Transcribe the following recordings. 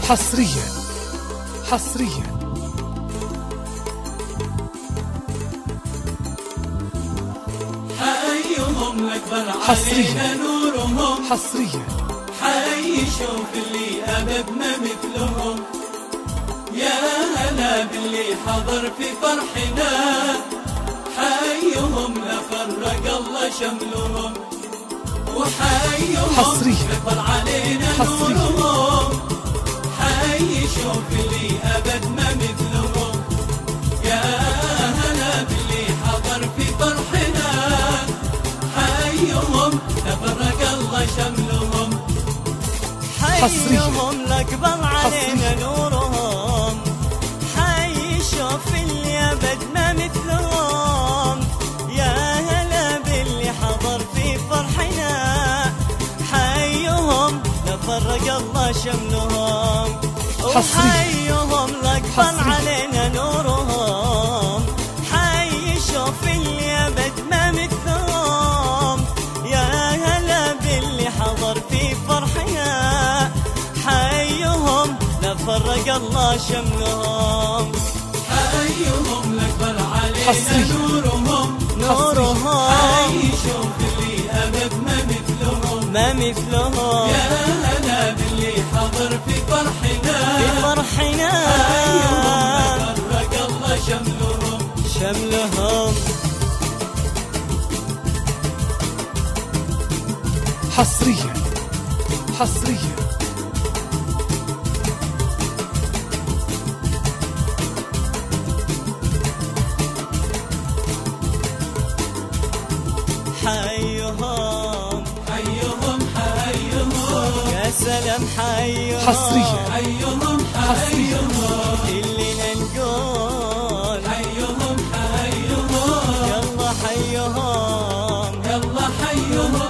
حصريا حصريا حيهم الأكبر حصريا علينا نورهم حصريا حي شوف اللي أبدنا مثلهم يا هلا باللي حضر في فرحنا حيهم لا فرق الله شملهم وحيهم حصريا الأكبر علينا نورهم حي شوف اللي أبدنا مثلهم يا هلا باللي حضر في فرحنا حيهم لا فرق الله شملهم حيهم الأكبر علينا نورهم حي شوف اللي أبد ما مثلهم يا هلا باللي حضر في فرحنا حيهم لفرق الله شملهم وحيهم الأكبر علينا نورهم حي شوف اللي أبد ما مثلهم يا هلا باللي حضر في فرحنا حيهم لا فرق الله شملهم حيهم الأكبر علينا نورهم حي شوف اللي أبد ما مثلهم يا هلا باللي حضر في فرحنا حيهم لا فرق الله شملهم حصريا حصريا حيهم يا سلام حيهم حصريا حيهم كلنا نقول حيهم يلا حيهم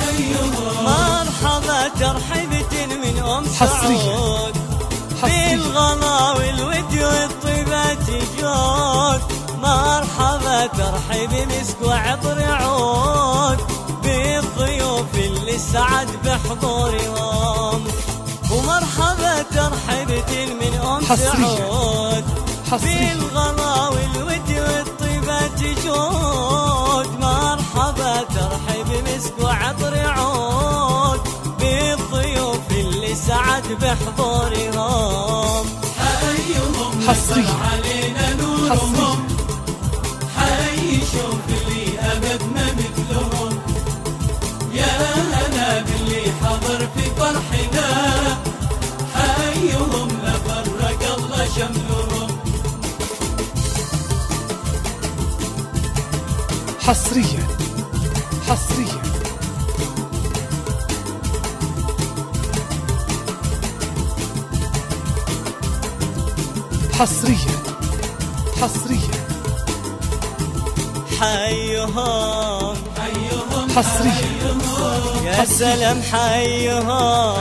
مرحبا ترحيبة من سعود بالغلا والود والطيبات جود مرحبا ترحيب مسك وعطر عود بالضيوف اللي سعد بحضورهم ومرحبا ترحيبة من سعود بالغلا والود والطيبات جود مرحبا ترحيب مسك وعطر عود بالضيوف اللي سعد بحضورهم حيهم حصريا علينا نورهم حي شوف اللي أبد ما مثلهم يا هلا باللي حضر في فرحنا حيهم لا فرق الله شملهم حصريا حصريا حصريا حصريا حيهم حصريا يا سلام حيهم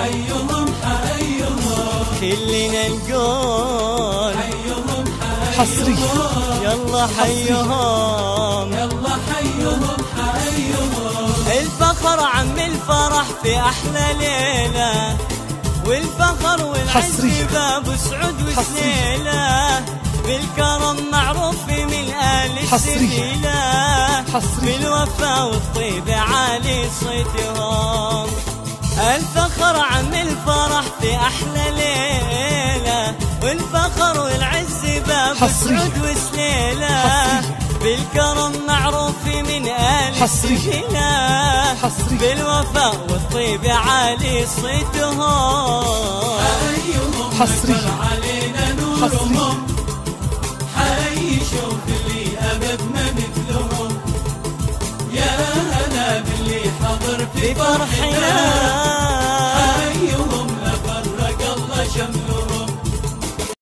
كلنا نقول حصريا يلا حيهم الفخر عم الفرح في أحلى ليلة والفخر والعز باب سعود وسنيلة بالكرم معروف من آل السبيلة بالوفا والطيب عالي صيتهم الفخر عم الفرح في أحلى ليلة والفخر والعز باب سعود وسنيلة بالكرم معروف من آل السبيلة بالوفا والطيب عالي صيتهم حصريا علينا نورهم حي شوف اللي أبد ما مثلهم يا هلا باللي حضر في فرحنا